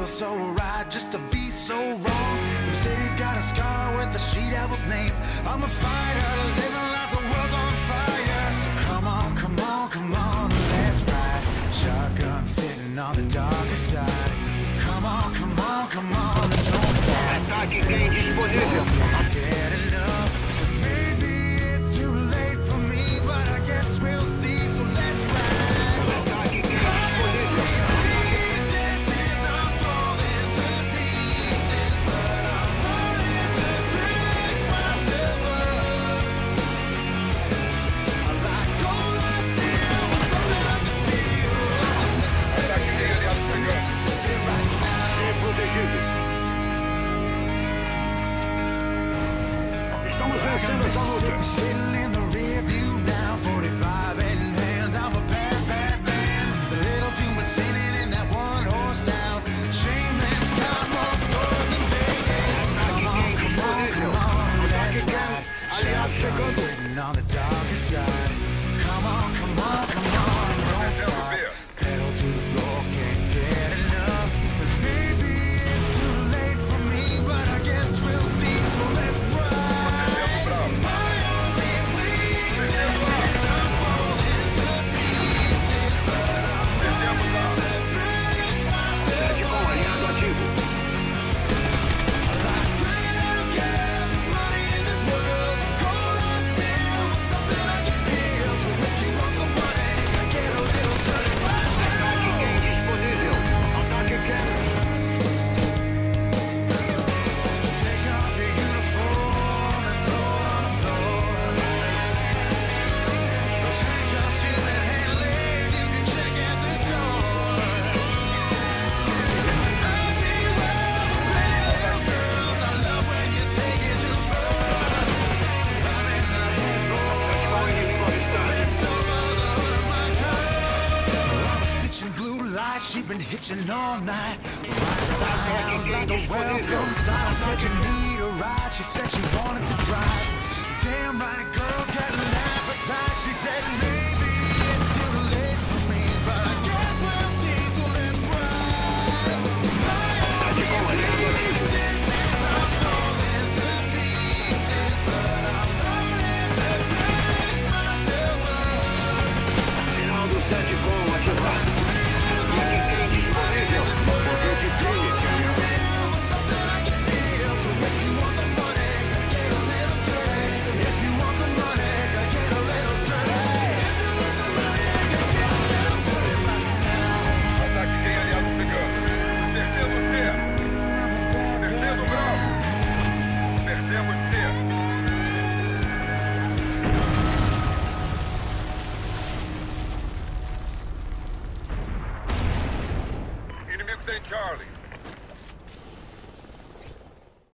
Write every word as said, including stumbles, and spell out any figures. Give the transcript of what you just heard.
feels so right just to be so wrong. The city's got a scar with the she-devil's name. I'm a fighter, living like the world's on fire. So come on, come on, come on, let's ride. Shotgun sitting on the darkest side. Come on, come on, come on, and don't stop. Ataque tem disponível. Get enough. Maybe it's too late for me, but I guess we'll see. So let's ride. Ataque tem disponível. This is I'm falling to pieces, but I'm learning to pick myself up. I like gold, I still want something I can feel. Mississippi, Mississippi right now. É protegido. Estamos vencendo essa luta. Mississippi sitting in the rear view now, forty-five in hand. I'm a bad, bad man. The little too much sinning in that one horse town. Shameless, got more stores than Vegas. Come on, come on, come on, let's ride. Shotgun sitting on the darkest side. Come on, come on, come on, don't stop. Pedal to the floor, can't get enough. But maybe it's too late for me, but I guess we'll see. So let's ride. My only weakness is I'm falling to pieces, but I'm learning to pick myself Sete bom, alinhado ativo. like three little girls, money in this world. Cold heart still, something I can feel. So if you want the money, I get a little dirty right now. Ataque tem disponível. Ataque quer. So take off your uniform and throw it on the floor. Those handcuffs you've been handling, you can check at the door. It's an ugly world, pretty little girls. I love when you take it too far. I'm in the headboard, Qual inimigo avistado? top of the hood of my car. I was stitching blue lights, she been hitching all night. Riding around like a welcome sign. I said you need a ride, she said she wanted to drive. Damn right, girl's got an appetite. She said maybe it's too late for me, but I guess we'll see. So let's ride. My only weakness is I'm falling to pieces, but I'm learning to pick myself up. Final do sete bom, ativado. Ataque tem disponível. Poder de crime. Something I can feel. So if you want the money, gotta get a little dirty. If you want the money, gotta get a little dirty. If you want the money, gotta get a little dirty right now. Ataque tem aliado chegando. Perdemos C. Perdendo Bravo. Perdemos C. Inimigo tem Charlie.